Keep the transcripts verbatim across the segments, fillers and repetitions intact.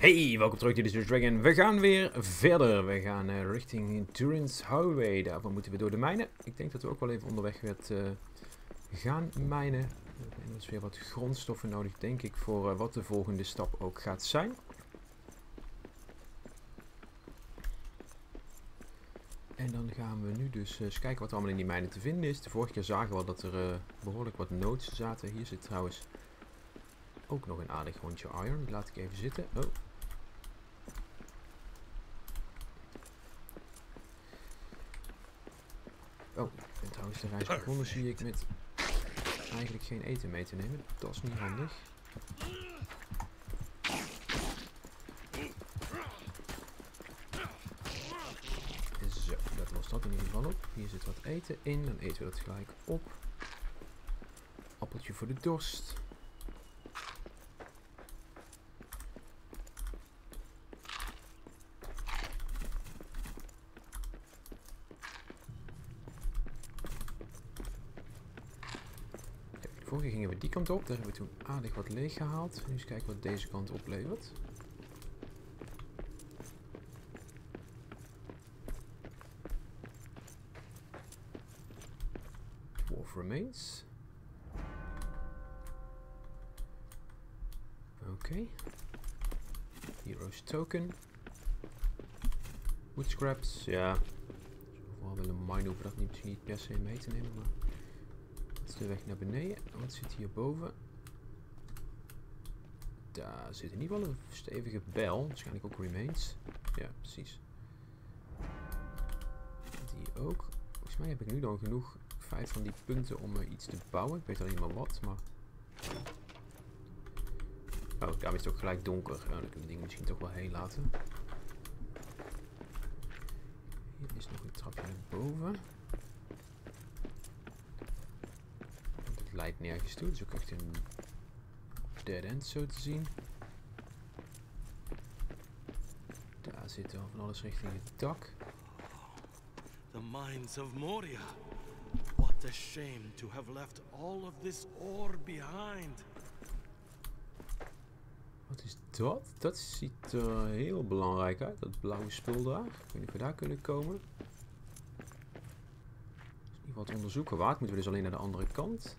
Hey, welkom terug to the Dragon. We gaan weer verder. We gaan uh, richting Turin's Highway. Daarvoor moeten we door de mijnen. Ik denk dat we ook wel even onderweg weer uh, gaan mijnen. En er is weer wat grondstoffen nodig, denk ik, voor uh, wat de volgende stap ook gaat zijn. En dan gaan we nu dus uh, eens kijken wat er allemaal in die mijnen te vinden is. De vorige keer zagen we al dat er uh, behoorlijk wat nodes zaten. Hier zit trouwens ook nog een aardig rondje iron. Die laat ik even zitten. Oh. Oh, ik ben trouwens de reis begonnen, zie ik, met eigenlijk geen eten mee te nemen. Dat is niet handig. Zo, dat lost dat in ieder geval op. Hier zit wat eten in, dan eten we dat gelijk op. Appeltje voor de dorst. Vorige gingen we die kant op, daar hebben we toen aardig wat leeg gehaald. Nu eens kijken wat deze kant oplevert. Dwarf remains. Oké. Okay. Heroes token. Wood scraps, ja. Zoveel willen mine hoeven dat niet, misschien niet per se mee te nemen, maar... de weg naar beneden. Wat zit hier boven? Daar zit in ieder geval een stevige bel. Waarschijnlijk ook remains. Ja, precies. Die ook. Volgens mij heb ik nu dan genoeg vijf van die punten om uh, iets te bouwen. Ik weet al niet meer wat, maar... Oh, daarom is het ook gelijk donker. Oh, dan kunnen we dingen misschien toch wel heen laten. Hier is nog een trapje naar boven. Leidt nergens toe, dus ook echt een dead end zo te zien. Daar zit al van alles richting het dak. The mines of Moria. What a shame to have left all of this ore behind. Wat is dat? Dat ziet er heel belangrijk uit, dat blauwe spul daar. Ik weet niet of we daar kunnen komen. Dus in ieder geval het onderzoeken waard. Moeten we dus alleen naar de andere kant.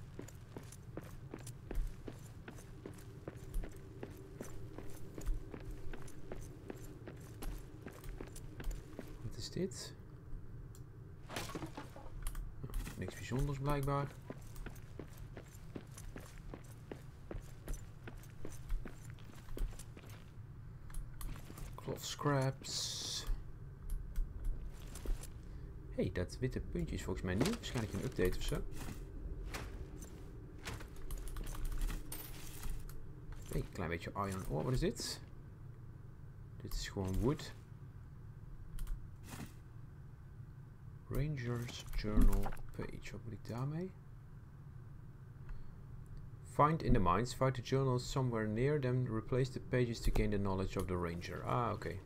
Dit. Niks bijzonders blijkbaar. Cloth scraps. Hey, dat witte puntje is volgens mij nieuw. Waarschijnlijk een update of zo. Hey, een klein beetje iron ore. Wat is dit? Dit is gewoon wood. Ranger's Journal page. Wat moet ik daarmee? Find in the mines. Find the journal somewhere near them. Replace the pages to gain the knowledge of the ranger. Ah, oké. Okay.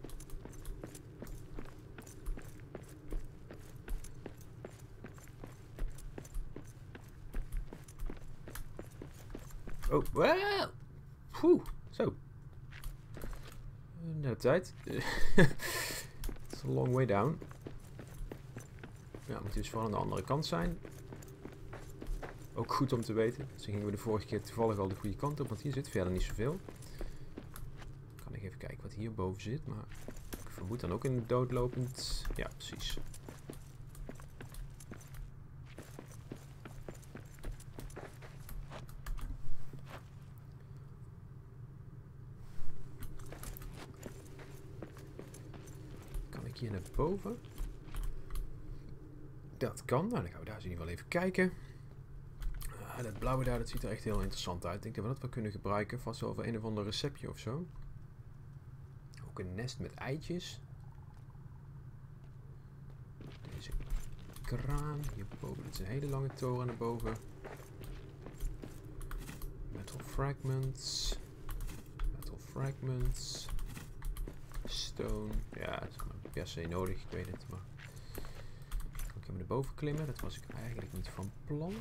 Oh, well. Poeh, zo. Net op tijd. It's a long way down. Ja, moet dus vooral aan de andere kant zijn. Ook goed om te weten. Dus gingen we de vorige keer toevallig al de goede kant op, want hier zit verder niet zoveel. Kan ik even kijken wat hierboven zit, maar ik vermoed dan ook een doodlopend... Ja, precies. Kan ik hier naar boven? Dat kan, nou dan gaan we daar eens in ieder geval even kijken. Uh, dat blauwe daar, dat ziet er echt heel interessant uit. Ik denk dat we dat wel kunnen gebruiken, vast wel voor een of ander receptje of zo. Ook een nest met eitjes. Deze kraan, hierboven, dit is een hele lange toren naar boven. Metal fragments. Metal fragments. Stone, ja, dat is maar per se nodig, ik weet het, maar... Ik heb naar boven klimmen, dat was ik eigenlijk niet van plan.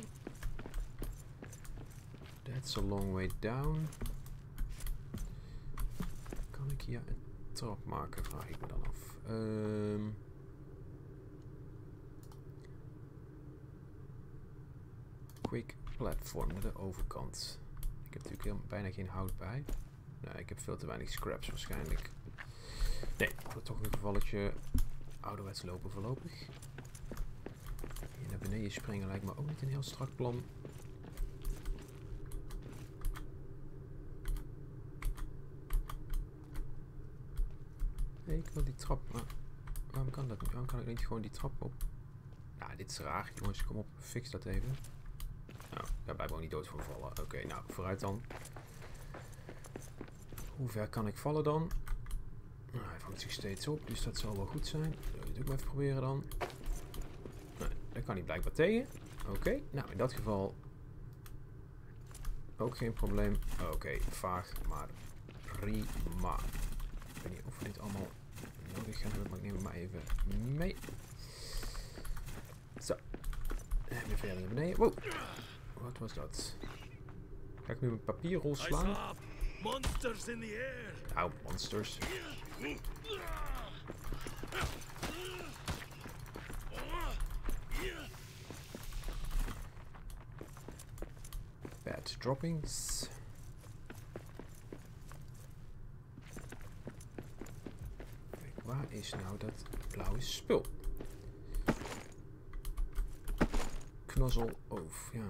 That's a long way down. Kan hier een trap maken, vraag ik me dan af. Um, quick platform naar de overkant. Ik heb natuurlijk heel, bijna geen hout bij. Nee, ik heb veel te weinig scraps waarschijnlijk. Nee, wordt toch een gevalletje ouderwets lopen voorlopig. Hier naar beneden springen lijkt me ook niet een heel strak plan. Nee, ik wil die trap. Maar waarom kan dat niet? Waarom kan ik niet gewoon die trap op? Nou, dit is raar. Jongens, kom op. Fix dat even. Nou, daar ben ik ook niet dood van vallen. Oké, okay, nou, vooruit dan. Hoe ver kan ik vallen dan? Nou, hij vangt zich steeds op, dus dat zal wel goed zijn. Dat doe ik maar even proberen dan. Nee, daar kan hij blijkbaar tegen. Oké, okay, nou in dat geval ook geen probleem. Oké, okay, vaag, maar prima. Ik weet niet of we dit allemaal nodig gaan hebben, maar ik neem het maar even mee. Zo. En weer verder naar beneden. Wow. Wat was dat? Ga ik nu een papierrol slaan? Monsters in the air. Auw, monsters. Bad droppings. Kijk, waar is nou dat blauwe spul? Knozzel of ja.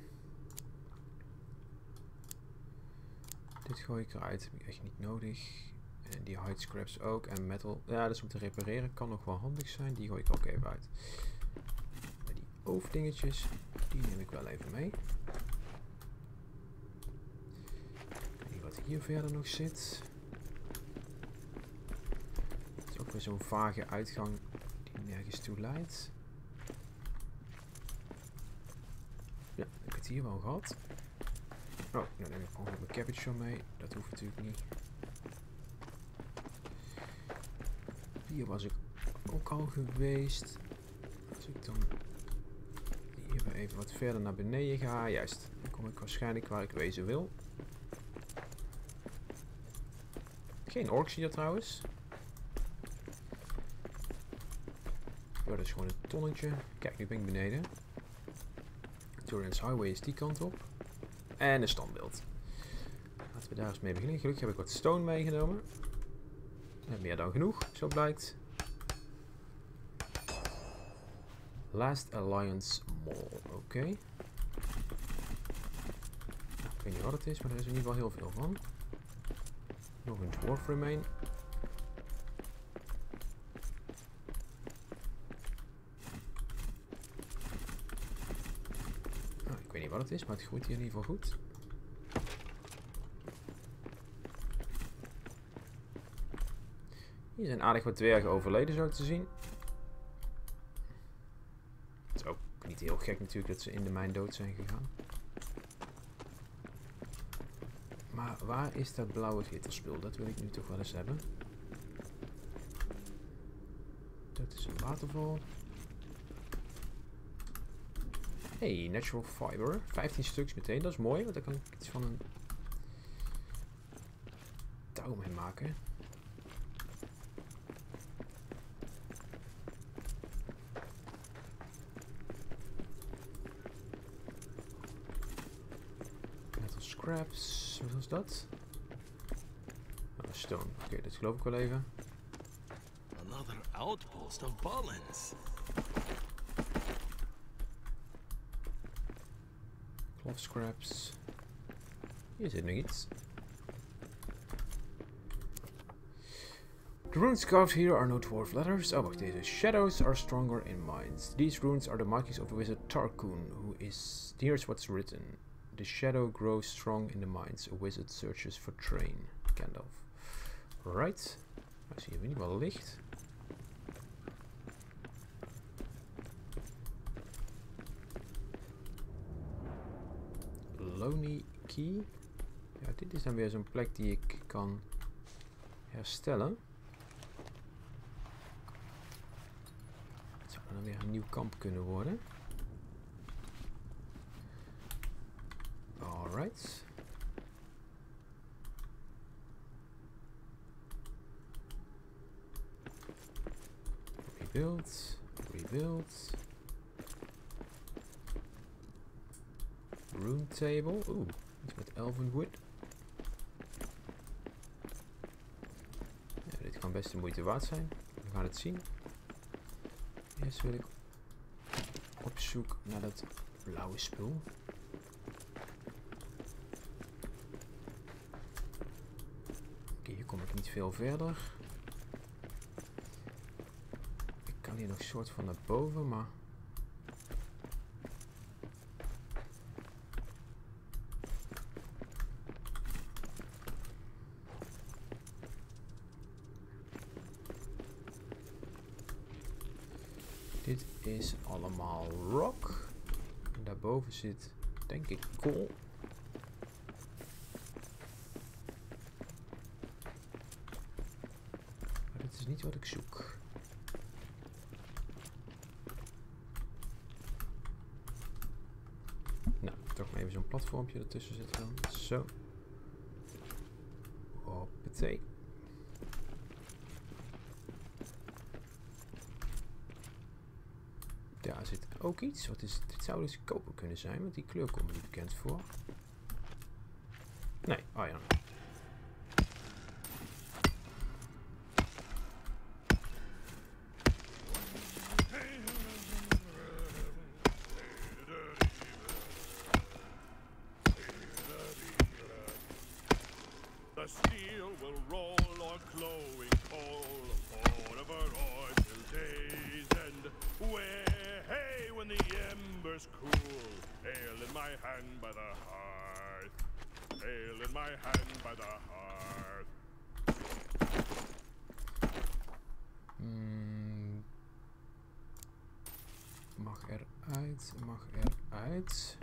Dit gooi ik eruit, heb ik echt niet nodig. En die hide scraps ook. En metal, ja, dat is om te repareren. Kan nog wel handig zijn. Die gooi ik ook even uit. Maar die overdingetjes, die neem ik wel even mee. Kijk wat hier verder nog zit. Het is ook weer zo'n vage uitgang die nergens toe leidt. Ja, ik heb het hier wel gehad. Oh, dan neem ik gewoon mijn cabbage mee. Dat hoeft natuurlijk niet. Hier was ik ook al geweest. Als ik dan hier weer even wat verder naar beneden ga. Juist, dan kom ik waarschijnlijk waar ik wezen wil. Geen orks hier trouwens. Oh, dat is gewoon een tonnetje. Kijk, nu ben ik beneden. Turian's Highway is die kant op. En een standbeeld. Laten we daar eens mee beginnen. Gelukkig heb ik wat stone meegenomen. En meer dan genoeg, zo blijkt. Last Alliance Mall. Oké. Okay. Ik weet niet wat het is, maar er is in ieder geval heel veel van. Nog een dwarf remain. Ah, ik weet niet wat het is, maar het groeit hier in ieder geval goed. Hier zijn aardig wat dwergen overleden, zo te zien. Het is ook niet heel gek natuurlijk dat ze in de mijn dood zijn gegaan. Maar waar is dat blauwe glitterspul? Dat wil ik nu toch wel eens hebben. Dat is een waterval. Hey, natural fiber. vijftien stuks meteen, dat is mooi, want daar kan ik iets van een touw mee maken. Scraps, wat was dat? Oh, stone. Oké, okay, dit geloof ik wel even. Another outpost of Balins. Cloth scraps. Hier zit nog iets. The runes carved here are no dwarf letters. Oh, wacht deze. Shadows are stronger in minds. These runes are the markings of the wizard Tarkun, who is... Here's what's written. The shadow grows strong in the mines. A wizard searches for train. Gandalf. Right. I zie hier in ieder geval licht. Lonely Key. Ja, dit is dan weer zo'n plek die ik kan herstellen. Het zou dan weer een nieuw kamp kunnen worden. Alright. Rebuild. Rebuild. Room table. Oeh, iets met elvenwood. Ja, dit kan best de moeite waard zijn. We gaan het zien. Eerst wil ik op zoek naar dat blauwe spul. Oké, hier kom ik niet veel verder. Ik kan hier nog soort van naar boven, maar... Dit is allemaal rock. En daarboven zit, denk ik, kool. Maar dit is niet wat ik zoek. Nou, toch maar even zo'n platformpje ertussen zetten dan. Zo. Hoppatee. Daar zit ook iets. Wat is, dit zou dus koper kunnen zijn, want die kleur komt me niet bekend voor. Nee, oh ja. The steel will roll on glowing coal, forever or till day's end. Where, hey, when the embers cool, ale in my hand by the hearth, ale in my hand by the hearth. Hmm. Mag eruit, mag eruit.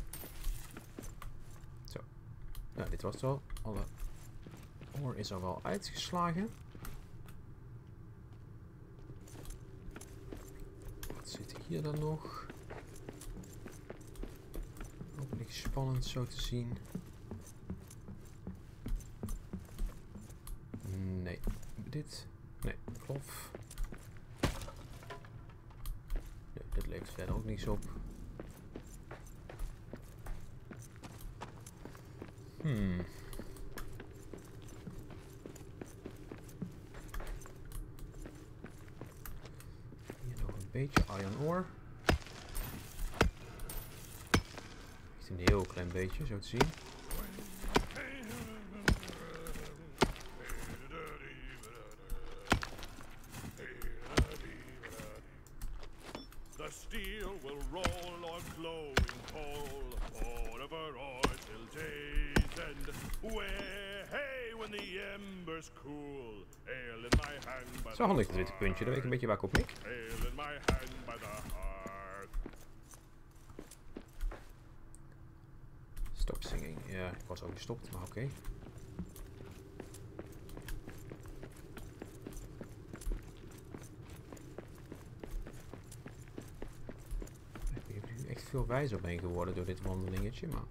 Zo. Nou, dit was het wel. Alle oor is er wel uitgeslagen. Wat zit hier dan nog? Ook niks spannend zo te zien. Nee. Dit? Nee, klof. Nee, dit levert verder ook niks op. Hmm. Hier nog een beetje iron ore. Echt een heel klein beetje, zo te zien. The steel will roll on glowing coal, forever or till day's end. Where, hey, when the embers cool, ale in my hand by the Zo handig, dit witte puntje. Dan weet ik een beetje waar ik op mik. ale in my hand by the hearth. Stop singing. Ja, ik was al gestopt, maar oké. Okay. Ik ben nu echt veel wijzer ben geworden door dit wandelingetje, maar...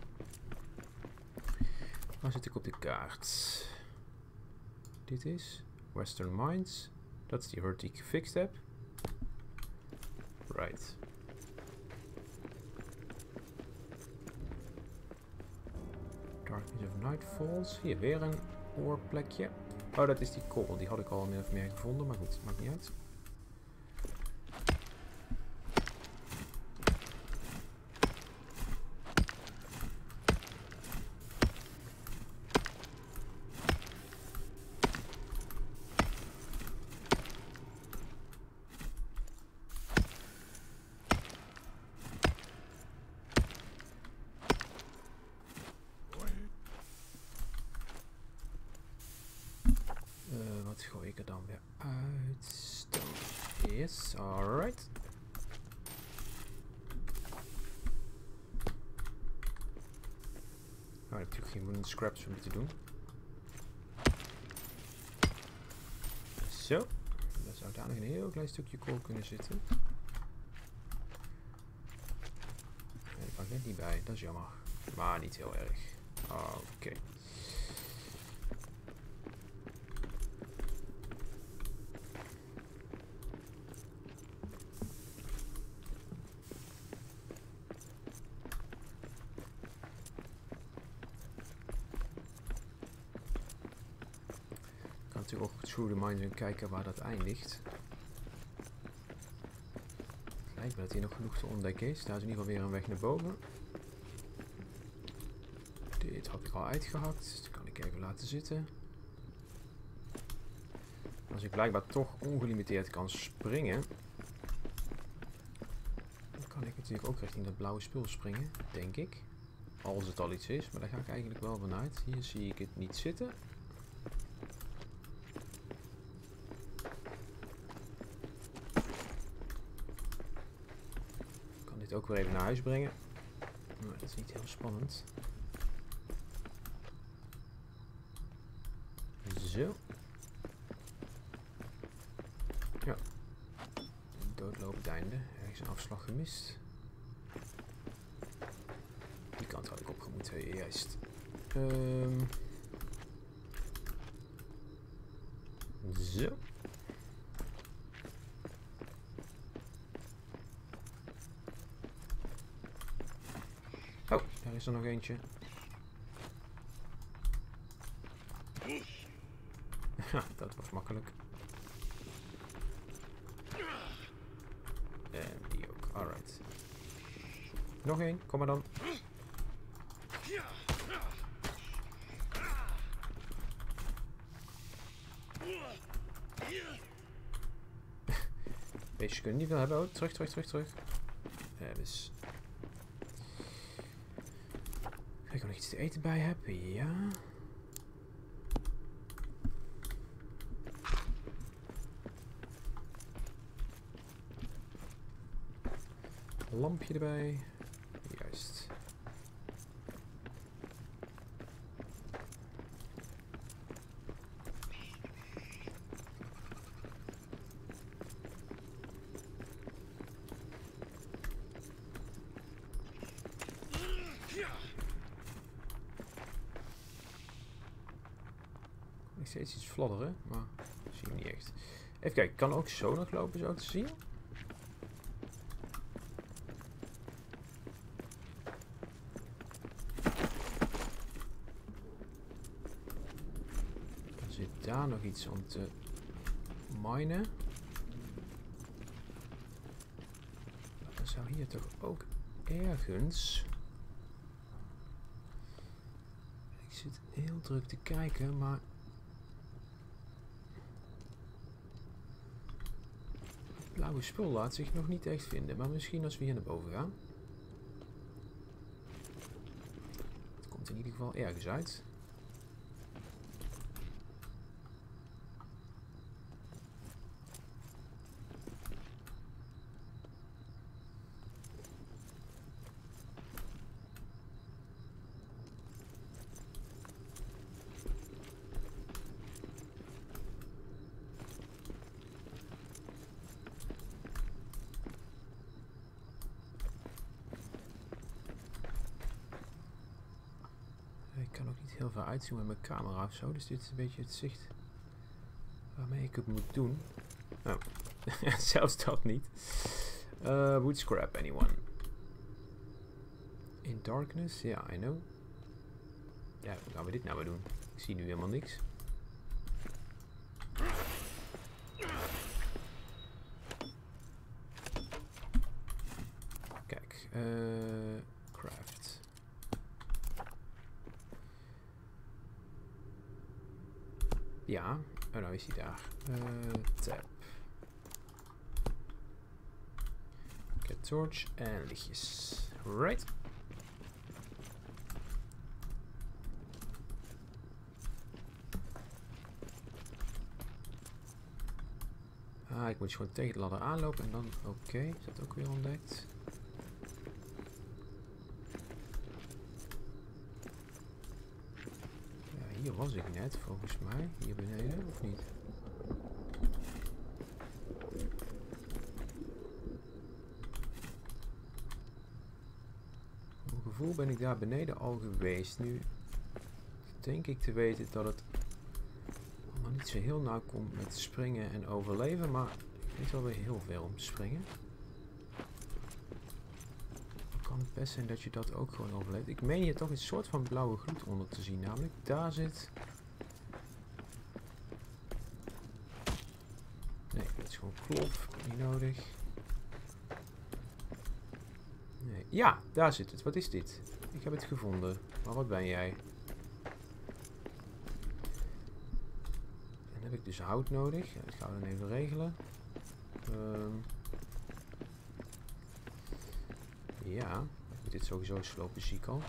Waar zit ik op de kaart? Dit is Western Mines. Dat is die hurt die ik gefixt heb. Right. Darkness of Night Falls. Hier weer een oorplekje. Oh, dat is die kool. Die had ik al min of meer gevonden, maar goed, maakt niet uit. Wat gooi ik er dan weer uit? Stone. Yes, alright. Oh, ik heb natuurlijk geen wooden scraps om te doen. Zo. Dan zou daar nog een heel klein stukje kool kunnen zitten. En daar kan ik net niet bij, dat is jammer. Maar niet heel erg. Oké. Okay. ook through the mines en kijken waar dat eindigt. Het lijkt me dat hier nog genoeg te ontdekken is. Daar is in ieder geval weer een weg naar boven. Dit had ik al uitgehakt, dus dat kan ik even laten zitten. Als ik blijkbaar toch ongelimiteerd kan springen, dan kan ik natuurlijk ook richting dat blauwe spul springen, denk ik. Als het al iets is, maar daar ga ik eigenlijk wel vanuit. Hier zie ik het niet zitten. Ik kan dit ook weer even naar huis brengen. Maar dat is niet heel spannend. Zo. Ja. Doodlopend einde. Ergens een afslag gemist. Die kant had ik opgemoeten, juist. Um. Zo. Oh, daar is er nog eentje. Ja, dat was makkelijk. En die ook, alright. Nog één, kom maar dan. Beestjes kunnen niet veel hebben. Oh, terug, terug, terug, terug. Uh, dus. Kijk of ik nog iets te eten bij heb. Ja. Lampje erbij. Juist. Ik steeds iets fladderen, maar zie ik niet echt. Even kijken, kan ook zo nog lopen, zo te zien. Zit daar nog iets om te minen? Dan zou hier toch ook ergens... Ik zit heel druk te kijken, maar... Het blauwe spul laat zich nog niet echt vinden, maar misschien als we hier naar boven gaan. Het komt in ieder geval ergens uit. Ik kan ook niet heel veel uitzien met mijn camera of zo, dus dit is een beetje het zicht waarmee ik het moet doen. Oh, zelfs dat niet. Uh, wood scrap, anyone? In darkness? Ja, yeah, I know. Ja, hoe gaan we dit nou weer doen? Ik zie nu helemaal niks. Kijk, uh, craft. Ja, oh nou is hij daar. Uh, tab. Get torch en lichtjes. Right. Ah, ik moet gewoon tegen de ladder aanlopen en dan... Oké, okay, is dat ook weer ontdekt. Ja, hier was ik net, volgens mij. Hier beneden, of niet? Voor mijn gevoel ben ik daar beneden al geweest. Nu denk ik te weten dat het allemaal niet zo heel nauw komt met springen en overleven, maar ik weet wel weer heel veel om te springen. Kan het best zijn dat je dat ook gewoon overleeft. Ik meen hier toch een soort van blauwe gloed onder te zien, namelijk daar zit Klof, niet nodig. Nee. Ja, daar zit het. Wat is dit? Ik heb het gevonden. Maar wat ben jij? Dan heb ik dus hout nodig. Ja, dat gaan we dan even regelen. Um, ja, ik moet dit sowieso slopen, zie ik al.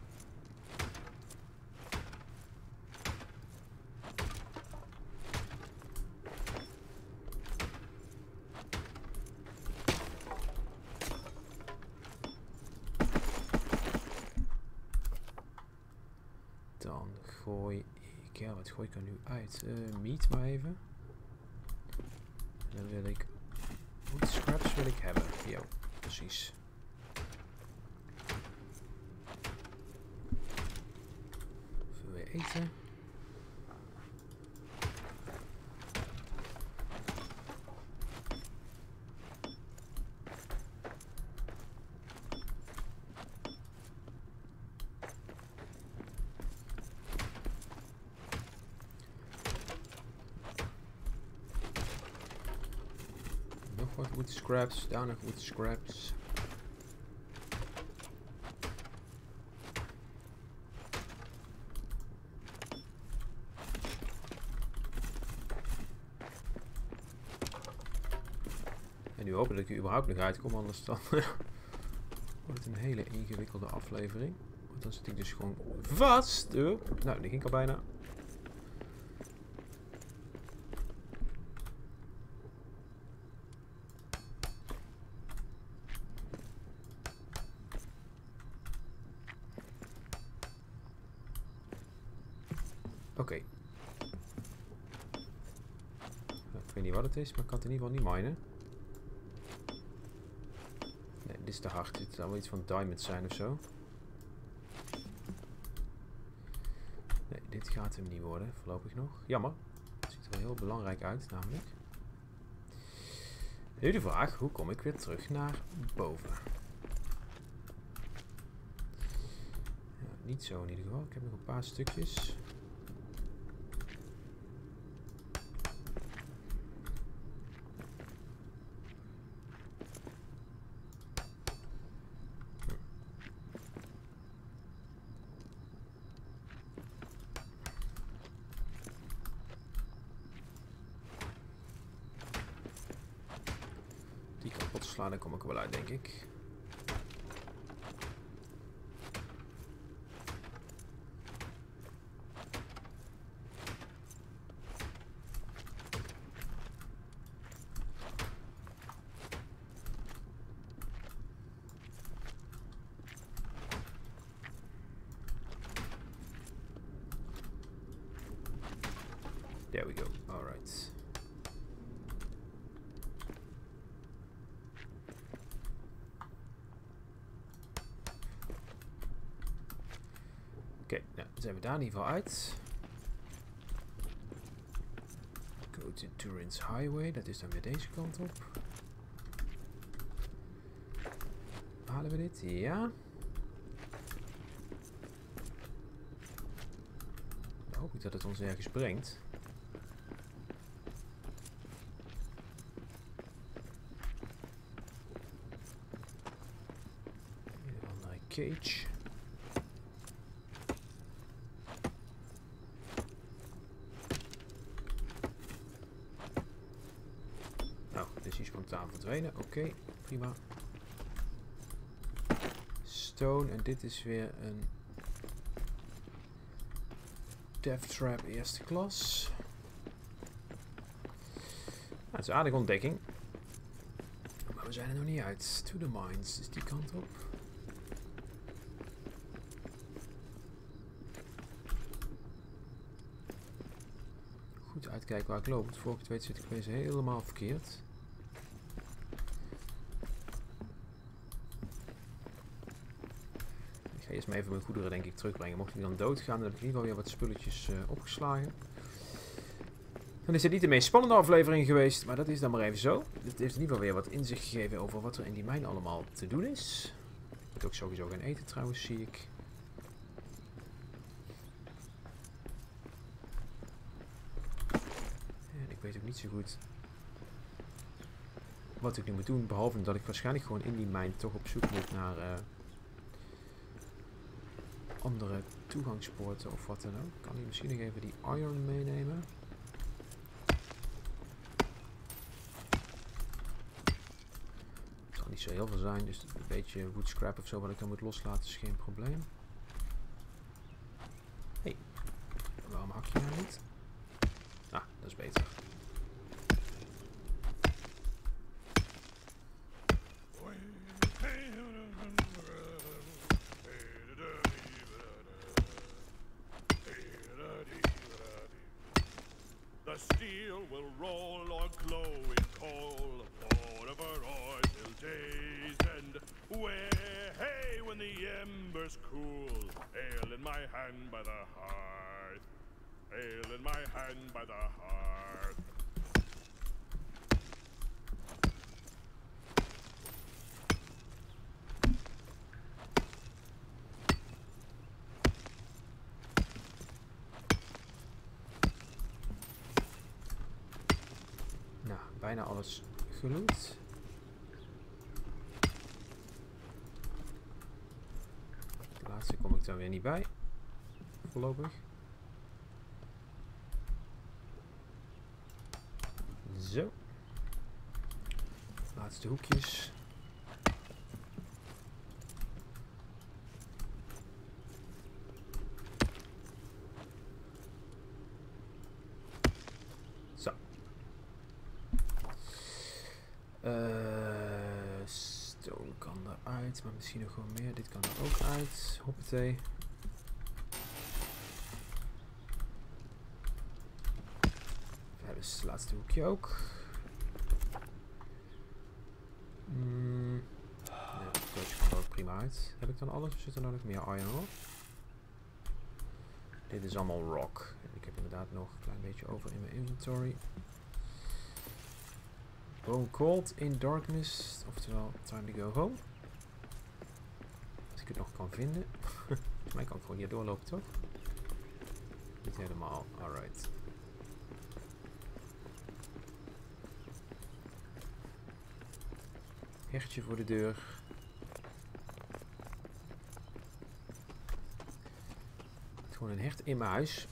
Dan gooi ik, ja, wat gooi ik er nu uit? Uh, meat maar even. En dan wil ik, wood scraps wil ik hebben. Jo, precies. Even weer eten. Wat wood scraps, daar nog wood scraps. En nu hopen dat ik er überhaupt nog uitkom, anders dan wordt het een hele ingewikkelde aflevering. Want dan zit ik dus gewoon vast. Uh, nou, die ging al bijna. Oké. Okay. Nou, ik weet niet wat het is, maar ik kan het in ieder geval niet minen. Nee, dit is te hard. Dit zou wel iets van diamond zijn of zo. Nee, dit gaat hem niet worden, voorlopig nog. Jammer. Het ziet er wel heel belangrijk uit, namelijk. Nu de vraag, hoe kom ik weer terug naar boven? Ja, niet zo in ieder geval. Ik heb nog een paar stukjes. Die kapot slaan, daar kom ik er wel uit, denk ik. There we go. All right. Oké, okay, nou, dan zijn we daar in ieder geval uit. Go to Turin's Highway, dat is dan weer deze kant op. Halen we dit? Ja. Dan hoop ik dat het ons ergens brengt. Een andere cage. Spontaan verdwenen, oké, okay, prima. Stone, en dit is weer een Death Trap eerste klas. Nou, het is een aardige ontdekking. Maar we zijn er nog niet uit. To the mines, is die kant op. Goed uitkijken waar ik loop, want voor ik het weet zit ik opeens helemaal verkeerd. Eerst maar even mijn goederen denk ik terugbrengen. Mocht ik dan doodgaan, dan heb ik in ieder geval weer wat spulletjes uh, opgeslagen. Dan is het niet de meest spannende aflevering geweest, maar dat is dan maar even zo. Dit heeft in ieder geval weer wat inzicht gegeven over wat er in die mijn allemaal te doen is. Ik moet ook sowieso gaan eten trouwens, zie ik. En ik weet ook niet zo goed wat ik nu moet doen. Behalve dat ik waarschijnlijk gewoon in die mijn toch op zoek moet naar uh, andere toegangspoorten of wat dan ook. Kan ik misschien nog even die iron meenemen. Het zal niet zo heel veel zijn, dus een beetje wood scrap of zo wat ik dan moet loslaten is geen probleem. Hé, hey, waarom hak je nou niet? Ah, dat is beter. The steel will roll on glowing coal forever or till day's end. Where, hey, when the embers cool, ale in my hand by the hearth, ale in my hand by the hearth. Nou, bijna alles geloot. De laatste kom ik dan weer niet bij. Voorlopig. Zo. Laatste hoekjes. Zo. Uh, stone kan eruit, maar misschien nog gewoon meer. Dit kan er ook uit. Hoppatee. We hebben dus het laatste hoekje ook. Mm. Ja, dat komt er ook prima uit. Heb ik dan alles? Of zit er nou nog meer iron op? Dit is allemaal rock. Ik heb inderdaad nog een klein beetje over in mijn inventory. Bone cold in darkness, oftewel time to go home. Als ik het nog kan vinden. Volgens mij kan ik gewoon hier doorlopen, toch? Niet helemaal, alright. Hertje voor de deur. Gewoon een hert in mijn huis.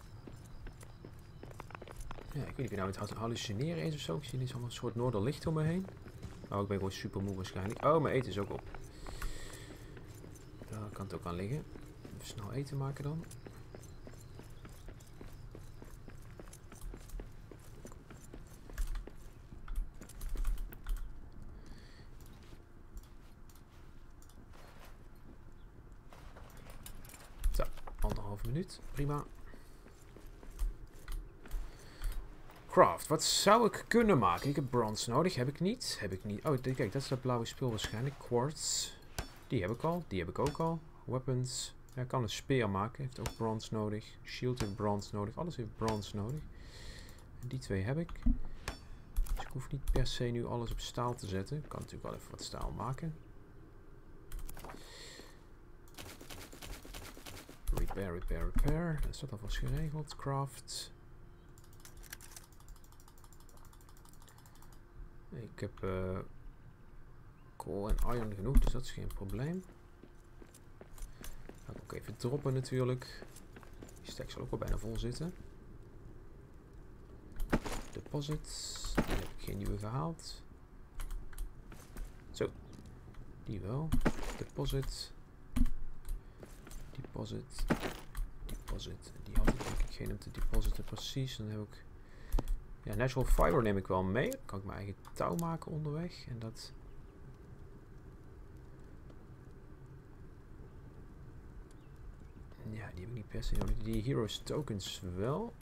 Ja, ik weet niet of je nou het hallucineren is of zo. Ik zie niet zo'n soort noorderlicht om me heen. Oh, ik ben gewoon super moe waarschijnlijk. Oh, mijn eten is ook op. Daar kan het ook aan liggen. Even snel eten maken dan. Zo, anderhalf minuut. Prima. Craft, wat zou ik kunnen maken? Ik heb bronze nodig, heb ik niet. Heb ik niet. Oh, kijk, dat is dat blauwe spul waarschijnlijk. Quartz. Die heb ik al, die heb ik ook al. Weapons. Ja, ik kan een speer maken, heeft ook bronze nodig. Shield heeft bronze nodig, alles heeft bronze nodig. En die twee heb ik. Dus ik hoef niet per se nu alles op staal te zetten. Ik kan natuurlijk wel even wat staal maken. Repair, repair, repair. Dat is dat alvast geregeld. Craft. Ik heb uh, kool en iron genoeg, dus dat is geen probleem. Ga ik ook even droppen natuurlijk. Die stack zal ook wel bijna vol zitten. Deposit. Die heb ik geen nieuwe gehaald. Zo. Die wel. Deposit. Deposit. Deposit. Die had ik denk ik geen om te depositen precies. Dan heb ik... Ja, natural fiber neem ik wel mee. Dan kan ik mijn eigen touw maken onderweg. En dat... Ja, die heb ik niet per se nodig. Die heroes tokens wel.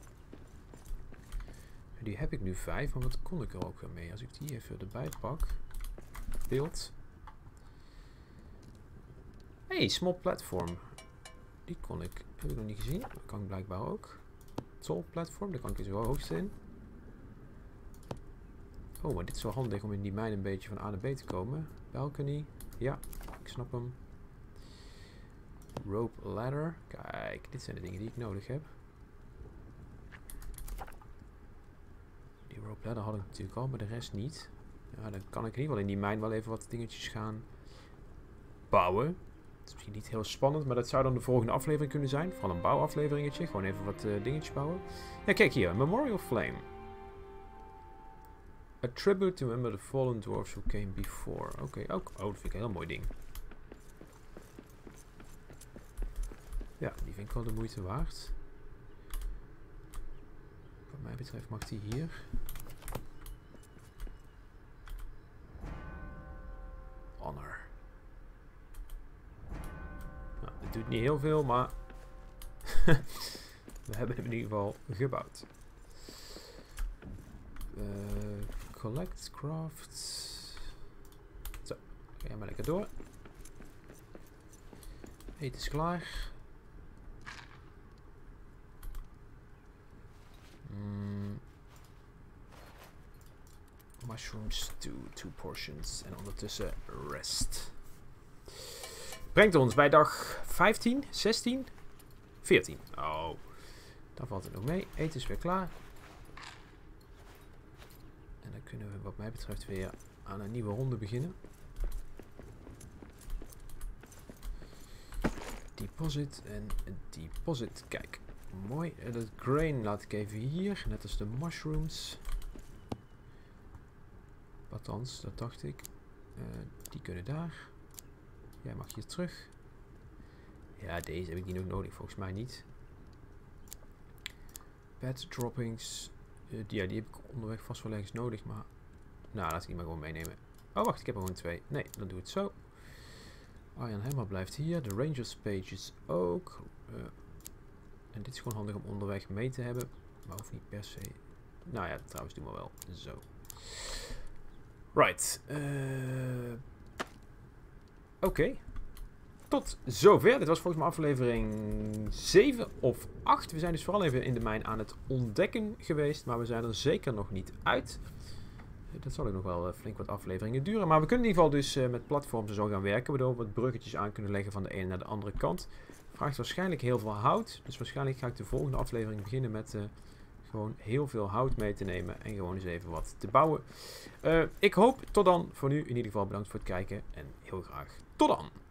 Die heb ik nu vijf, maar wat kon ik er ook weer mee? Als ik die even erbij pak. Beeld. Hey, small platform. Die kon ik, heb ik nog niet gezien. Dat kan ik blijkbaar ook. Tall platform, daar kan ik dus wel hoogst in. Oh, maar dit is wel handig om in die mijn een beetje van A naar B te komen. Balcony. Ja, ik snap hem. Rope ladder. Kijk, dit zijn de dingen die ik nodig heb. Die rope ladder had ik natuurlijk al, maar de rest niet. Ja, dan kan ik in ieder geval in die mijn wel even wat dingetjes gaan bouwen. Dat is misschien niet heel spannend, maar dat zou dan de volgende aflevering kunnen zijn. Vooral een bouwafleveringetje. Gewoon even wat uh, dingetjes bouwen. Ja, kijk hier. Memorial Flame. A tribute to remember the fallen dwarfs who came before. Oké, okay, ook. Oh, dat vind ik een heel mooi ding. Ja, die vind ik wel de moeite waard. Wat mij betreft mag die hier. Honor. Nou, het doet niet heel veel, maar we hebben hem in ieder geval gebouwd. Uh, collect, craft. Zo, ga maar lekker door. Eten is klaar. Mm. Mushroom stew, two portions. En ondertussen rest. Brengt ons bij dag vijftien, zestien, veertien. Oh, dan valt het nog mee. Eten is weer klaar. En dan kunnen we wat mij betreft weer aan een nieuwe ronde beginnen. Deposit en deposit. Kijk, mooi. Dat grain laat ik even hier, net als de mushrooms. Althans, dat dacht ik. Uh, die kunnen daar. Jij mag hier terug. Ja, deze heb ik die nog nodig, volgens mij niet. Bed droppings. Uh, die, ja, die heb ik onderweg vast wel ergens nodig, maar... Nou, laat ik die maar gewoon meenemen. Oh, wacht, ik heb er gewoon twee. Nee, dan doe ik het zo. Iron Hammer blijft hier. De Rangers pages ook. Uh, en dit is gewoon handig om onderweg mee te hebben. Maar hoeft niet per se. Nou ja, trouwens, doen we wel. Zo. Right. Uh, Oké. Okay. Tot zover. Dit was volgens mij aflevering zeven of acht. We zijn dus vooral even in de mijn aan het ontdekken geweest. Maar we zijn er zeker nog niet uit. Dat zal ook nog wel uh, flink wat afleveringen duren. Maar we kunnen in ieder geval dus uh, met platforms en zo gaan werken. Waardoor we wat bruggetjes aan kunnen leggen van de ene naar de andere kant. Vraagt waarschijnlijk heel veel hout. Dus waarschijnlijk ga ik de volgende aflevering beginnen met... Uh, gewoon heel veel hout mee te nemen en gewoon eens even wat te bouwen. Uh, ik hoop tot dan. Voor nu in ieder geval bedankt voor het kijken en heel graag tot dan.